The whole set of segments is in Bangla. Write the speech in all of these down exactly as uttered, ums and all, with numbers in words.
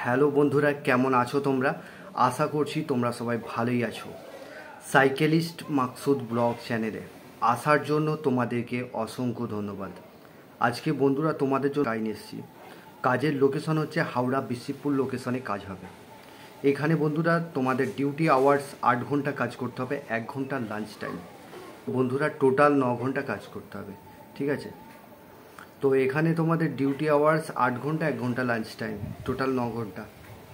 হ্যালো বন্ধুরা, কেমন আছো তোমরা? আশা করছি তোমরা সবাই ভালোই আছো। সাইকেলিস্ট মাকসুদ ব্লগ চ্যানেলে আসার জন্য তোমাদেরকে অসংখ্য ধন্যবাদ। আজকে বন্ধুরা তোমাদের জন্য কাজ নিয়ে এসেছি। কাজের লোকেশন হচ্ছে হাওড়া বিসিপুর লোকেশনে কাজ হবে। এখানে বন্ধুরা তোমাদের ডিউটি আওয়ার্স আট ঘন্টা কাজ করতে হবে, এক ঘন্টা লাঞ্চ টাইম। বন্ধুরা টোটাল ন ঘন্টা কাজ করতে হবে, ঠিক আছে? তো এখানে তোমাদের ডিউটি আওয়ার্স আট ঘন্টা, এক ঘন্টা লাঞ্চ টাইম, টোটাল ন ঘন্টা।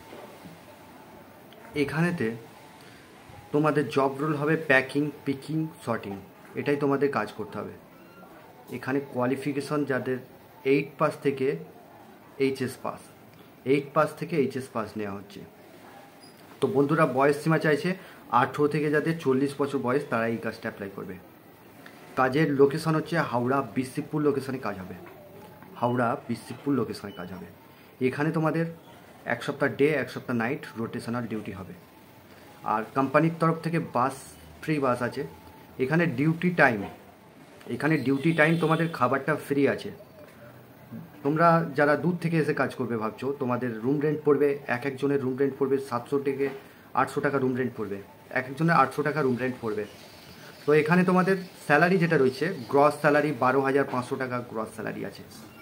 এখানেতে তোমাদের জব রোল হবে প্যাকিং, পিকিং, শর্টিং, এটাই তোমাদের কাজ করতে হবে। এখানে কোয়ালিফিকেশন যাদের এইট পাস থেকে এইচএস পাস, এইট পাস থেকে এইচএস পাস নেওয়া হচ্ছে। তো বন্ধুরা বয়স সীমা চাইছে আঠেরো থেকে যাদের চল্লিশ বছর বয়স তারা এই কাজটা অ্যাপ্লাই করবে। কাজের লোকেশন হচ্ছে হাওড়া বিসিপুর লোকেশনে কাজ হবে। হাওড়া বিসিপুর লোকেশনে কাজ হবে। এখানে তোমাদের এক সপ্তাহ ডে, এক সপ্তাহ নাইট রোটেশনাল ডিউটি হবে। আর কোম্পানির তরফ থেকে বাস, ফ্রি বাস আছে। এখানে ডিউটি টাইম, এখানে ডিউটি টাইম তোমাদের খাবারটা ফ্রি আছে। তোমরা যারা দূর থেকে এসে কাজ করবে ভাবছো, তোমাদের রুম রেন্ট পড়বে, এক একজনের রুম রেন্ট পড়বে সাতশো থেকে আটশো টাকা রুম রেন্ট পড়বে, এক একজনের আটশো টাকা রুম রেন্ট পড়বে। তো এখানে তোমাদের স্যালারি যেটা রয়েছে, গ্রস স্যালারি বারো হাজার পাঁচশো টাকা গ্রস স্যালারি আছে,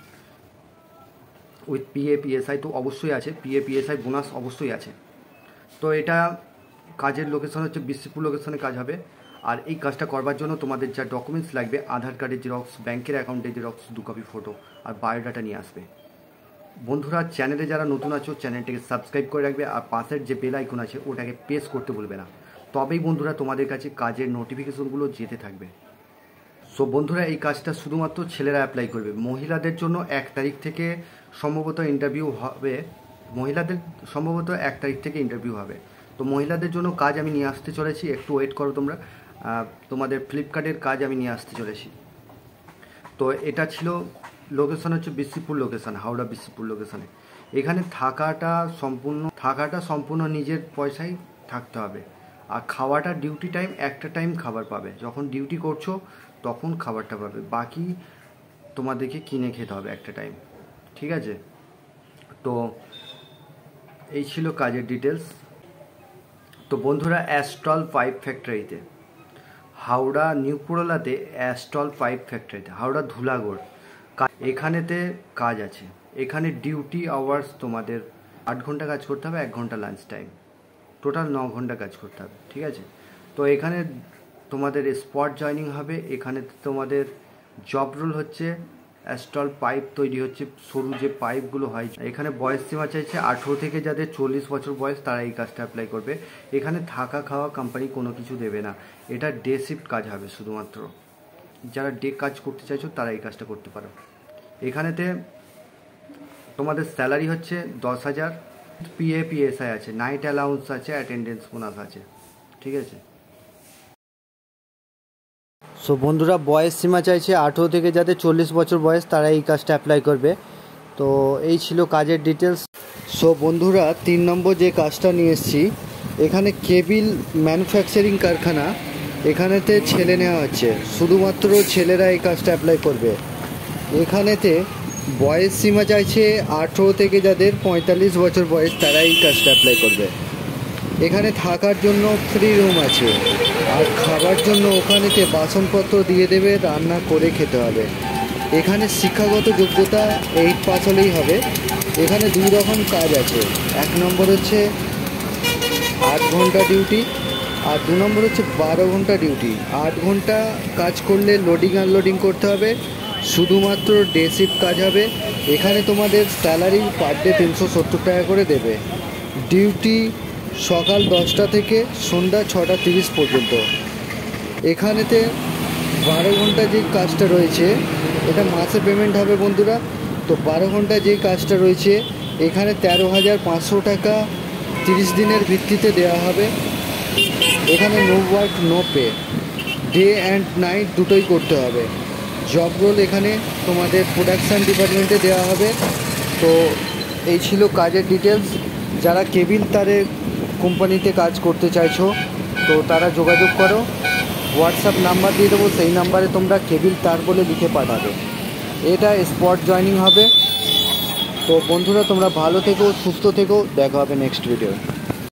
উইথ পিএ পিএসআই তো অবশ্যই আছে, পিএ পিএসআই বোনাস অবশ্যই আছে। তো এটা কাজের লোকেশন হচ্ছে বিসিপুর লোকেশনে কাজ হবে। আর এই কাজটা করবার জন্য তোমাদের যা ডকুমেন্টস লাগবে, আধার কার্ডের জেরক্স, ব্যাংকের অ্যাকাউন্টের জেরক্স, দু কপি ফটো আর বায়োডাটা নিয়ে আসবে। বন্ধুরা চ্যানেলে যারা নতুন আছো চ্যানেলটাকে সাবস্ক্রাইব করে রাখবে, আর পাশের যে বেল আইকন আছে ওটাকে প্রেস করতে ভুলবে না, তবেই বন্ধুরা তোমাদের কাছে কাজের নোটিফিকেশনগুলো যেতে থাকবে। সো বন্ধুরা এই কাজটা শুধুমাত্র ছেলেরা অ্যাপ্লাই করবে। মহিলাদের জন্য এক তারিখ থেকে সম্ভবত ইন্টারভিউ হবে, মহিলাদের সম্ভবত এক তারিখ থেকে ইন্টারভিউ হবে। তো মহিলাদের জন্য কাজ আমি নিয়ে আসতে চলেছি, একটু ওয়েট করো তোমরা। তোমাদের ফ্লিপকার্টের কাজ আমি নিয়ে আসতে চলেছি। তো এটা ছিল লোকেশন হচ্ছে বিসিপুর লোকেশন, হাওড়া বিসিপুর লোকেশনে। এখানে থাকাটা সম্পূর্ণ থাকাটা সম্পূর্ণ নিজের পয়সায় থাকতে হবে। আর খাওয়াটা ডিউটি টাইম একটা টাইম খাবার পাবে, যখন ডিউটি করছো তখন খাবারটা পাবে, বাকি তোমাদেরকে কিনে খেতে হবে একটা টাইম, ঠিক আছে? তো এই ছিল কাজের ডিটেলস। তো বন্ধুরা অ্যাস্ট্রল পাইপ ফ্যাক্টরিতে, হাওড়া নিউ পুরলাতে অ্যাস্ট্রল পাইপ ফ্যাক্টরিতে, হাওড়া ধুলাগড়, এখানেতে কাজ আছে। এখানে ডিউটি আওয়ার্স তোমাদের আট ঘন্টা কাজ করতে হবে, এক ঘন্টা লাঞ্চ টাইম, টোটাল ন ঘন্টা কাজ করতে হবে, ঠিক আছে? তো এখানে তোমাদের স্পট জয়নিং হবে। এখানে তোমাদের জব রোল হচ্ছে অ্যাস্ট্রল পাইপ তৈরি হচ্ছে, সরু যে পাইপগুলো হয়। এখানে বয়স সীমা চাইছে আঠেরো থেকে যাদের চল্লিশ বছর বয়স তারা এই কাজটা অ্যাপ্লাই করবে। এখানে থাকা খাওয়া কোম্পানি কোনো কিছু দেবে না, এটা ডে শিফট কাজ হবে শুধুমাত্র। যারা ডে কাজ করতে চাইছো তারা এই কাজটা করতে পারো। এখানেতে তোমাদের স্যালারি হচ্ছে দশ হাজার, পিএ পিএসআই আছে, নাইট অ্যালাউন্স আছে, অ্যাটেন্ডেন্স বোনাস আছে, ঠিক আছে? সো বন্ধুরা বয়স সীমা চাইছে আঠেরো থেকে যাদের চল্লিশ বছর বয়স তারা এই কাজটা অ্যাপ্লাই করবে। তো এই ছিল কাজের ডিটেলস। সো বন্ধুরা তিন নম্বর যে কাজটা নিয়ে এসেছি, এখানে কেবিল ম্যানুফ্যাকচারিং কারখানা, এখানেতে ছেলে নেওয়া হচ্ছে, শুধুমাত্র ছেলেরা এই কাজটা অ্যাপ্লাই করবে। এখানেতে বয়স সীমা চাইছে আঠেরো থেকে যাদের পঁয়তাল্লিশ বছর বয়স তারা এই কাজটা অ্যাপ্লাই করবে। এখানে থাকার জন্য ফ্রি রুম আছে, আর খাবার জন্য ওখানেতে বাসনপত্র দিয়ে দেবে, রান্না করে খেতে হবে। এখানে শিক্ষাগত যোগ্যতা এইট পাস হলেই হবে। এখানে দুই রকম কাজ আছে, এক নম্বর হচ্ছে আট ঘন্টা ডিউটি, আর দু নম্বর হচ্ছে বারো ঘন্টা ডিউটি। আট ঘন্টা কাজ করলে লোডিং আনলোডিং করতে হবে, শুধুমাত্র ডে শিফট কাজ হবে। এখানে তোমাদের স্যালারি পার ডে তিনশো সত্তর টাকা করে দেবে। ডিউটি সকাল দশটা থেকে সন্ধ্যা ছটা তিরিশ পর্যন্ত। এখানেতে বারো ঘন্টা যে কাজটা রয়েছে এটা মাসে পেমেন্ট হবে বন্ধুরা। তো বারো ঘন্টা যে কাজটা রয়েছে এখানে তেরো হাজার পাঁচশো টাকা তিরিশ দিনের ভিত্তিতে দেওয়া হবে। এখানে no work no pay, day and night দুটোই করতে হবে। জব রোল এখানে তোমাদের প্রোডাকশান ডিপার্টমেন্টে দেওয়া হবে। তো এই ছিল কাজের ডিটেলস। যারা কেবিল তারের কোম্পানিতে কাজ করতে চাইছো তো তারা যোগাযোগ করো, হোয়াটসঅ্যাপ নাম্বার দিয়ে দেবো, সেই নাম্বারে তোমরা কেবিল তার বলে লিখে পাঠাবে। এটা স্পট জয়নিং হবে। তো বন্ধুরা তোমরা ভালো থেকো, সুস্থ থেকো, দেখা হবে নেক্সট ভিডিও।